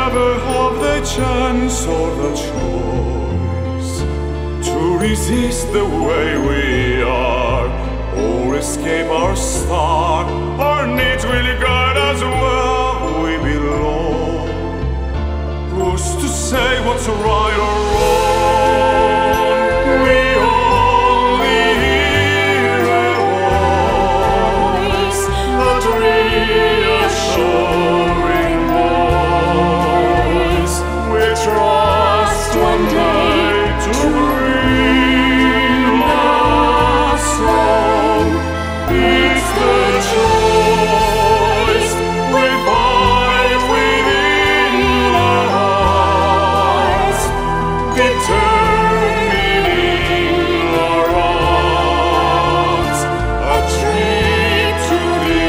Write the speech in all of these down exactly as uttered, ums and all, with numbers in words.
never have the chance or the choice to resist the way we are, or escape our star. Our needs will guide us where we belong. Who's to say what's right or wrong? We only hear a voice, that reassuring voice. We trust one day to bring us home. It's the choice we find within our hearts, determining our arms, a trip to the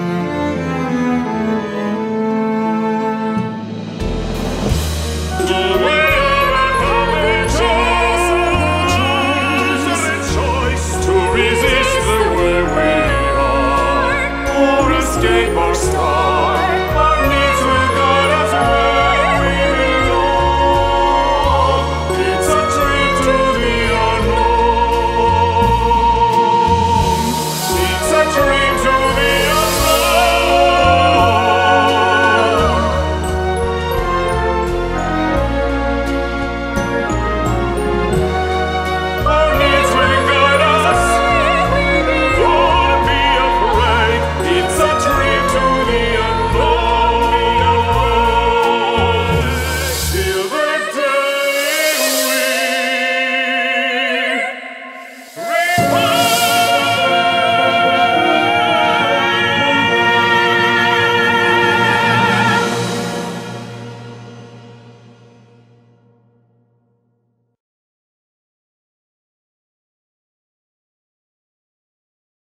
unknown.